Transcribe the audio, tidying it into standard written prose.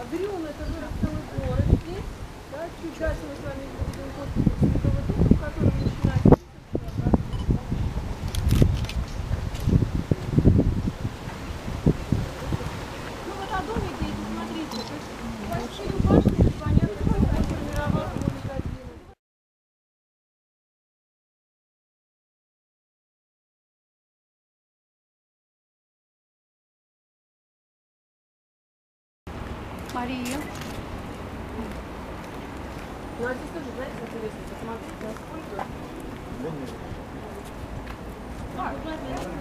Дрюн — это вырастовый город здесь. Да, чуть дальше мы с вами увидим подпись Святого Духа, в котором начинается. Ну вот о доме здесь, смотрите, то есть большие башни, понятно, как формировался магазин. Мария. Ну а здесь тоже, знаете, интересно, посмотрите, насколько...